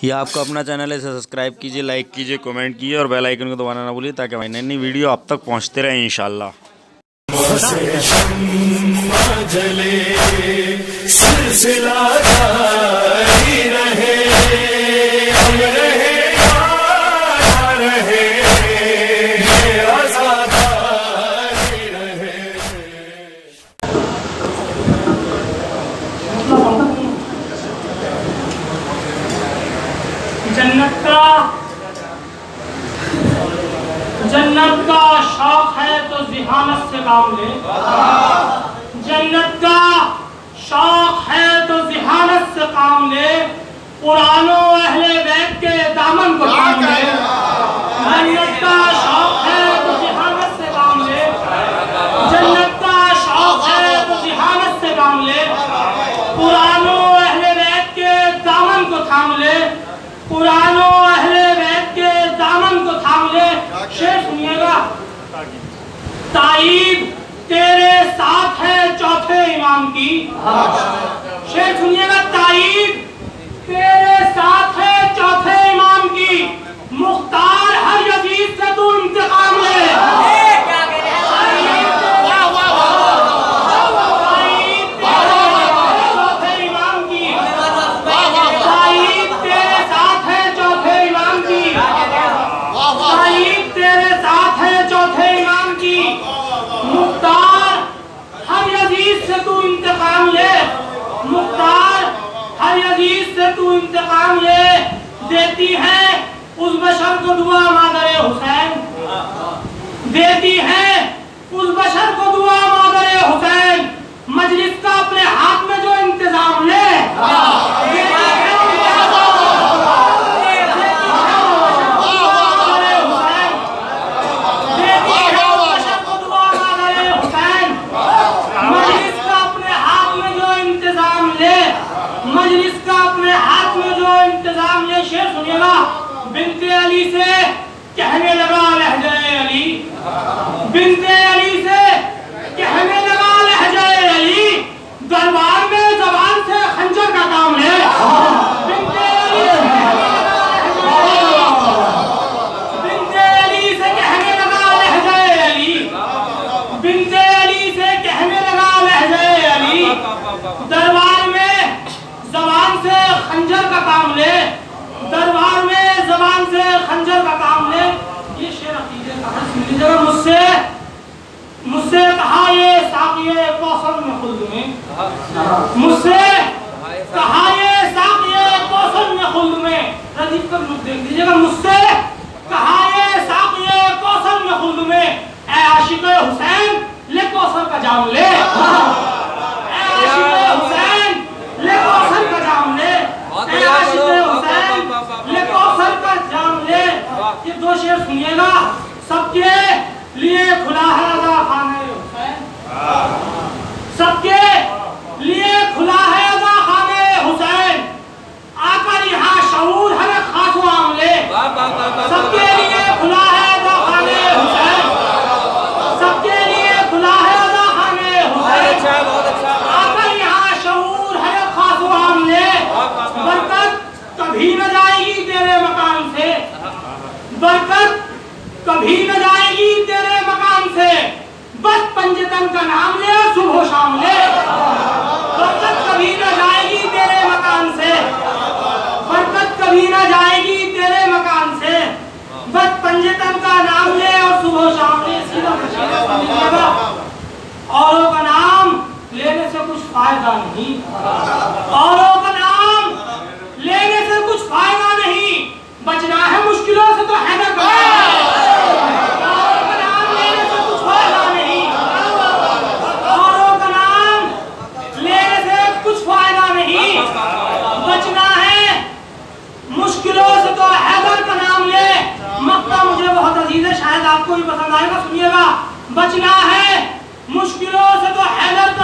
ये आपका अपना चैनल है, इसे सब्सक्राइब कीजिए, लाइक कीजिए, कमेंट कीजिए और बेल आइकन को दबाना ना भूलिए ताकि हमारी नई नई वीडियो आप तक पहुंचते रहे इंशाल्लाह। सिलसिला जारी रहे, जन्नत का शौक है तो जिहानत से काम ले। जन्नत का शौक है तो जिहानत से काम ले, पुरानो अहले बैत के दामन को थाम ले। जन्नत का शौक है तो जिहानत से काम ले, जन्नत का शौक है तो जिहानत से काम ले, पुरानो अहले बैत के दामन को थाम ले, पुरानो अहले बैत के दामन को थाम ले। शेर सुनिएगा, ताईब तेरे साथ है चौथे इमाम की। शेर सुनिएगा, ताईब तेरे साथ है चौथे इमाम की, मुख्तार हर यजीद से तू इंतकाम ले। इंतकाम ले, देती है उस बशर को दुआ मादरे हुसैन, देती है उस बशर को दुआ मादरे हुसैन, मजलिस का अपने हाथ में जो इंतजाम ले। शेर सुनिएगा, बिनते अली से कहने लगा लहजे अली, बिनते अली से कहने लगा लहजे अली, दरबार में जबान से खंजर का काम ले। बिनते अली से कहने लगा लहजे अली, बिनते अली से कहने लगा लहजे अली, दरबार में जबान से खंजर का काम ले, दरबार में जबान से खंजर का काम ले। ये शेर अकीदे का है, सुन लीजिएगा। मुझसे कहा ये साक़िए कौसर में खुल्द में, मुझसे कहा ये साक़िए कौसर में खुल्द में, रदीफ का रुख देख लीजिएगा। मुझसे कहा ये साक़िए कौसर में खुल्द में, ए आशिक़े हुसैन ले कौसर का जाम ले, ए आशिक़े हुसैन ले कौसर का जाम ले, ए आशिक़े हुसैन ले कौसर का जाम ले। ये दो शेर सुनिएगा, सबके लिए खुला है अज़ा खाने हुसैन, सबके लिए खुला है अज़ा खाने हुसैन, आकर यहाँ शऊर हर खास मामले। सबके लिए खुला है अज़ा खाने हुसैन, सबके लिए खुला है अज़ा खाने हुसैन, आकर यहाँ शऊर हर खास मामले। बरकत कभी न जाएगी तेरे मकान से, बरकत कभी न जाएगी तेरे मकान से, बस पंजतन का नाम ले और सुबह शाम ले। बरकत कभी न जाएगी तेरे मकान से, बरकत कभी न जाएगी तेरे मकान से, बस पंजतन का नाम ले और सुबह शाम ले। सीधा समझिएगा, औरों का नाम लेने से कुछ फायदा नहीं, औरों का नाम लेने से कुछ फायदा नहीं, बचना है मुश्किलों से तो हैदर का नाम लेने से कुछ फायदा नहीं, औरों का नाम लेने से कुछ फायदा नहीं, बचना है मुश्किलों से तो हैदर का नाम ले। मक्का मुझे बहुत अजीज है, शायद आपको भी पसंद आएगा, सुनिएगा। बचना है मुश्किलों से तो हैदर का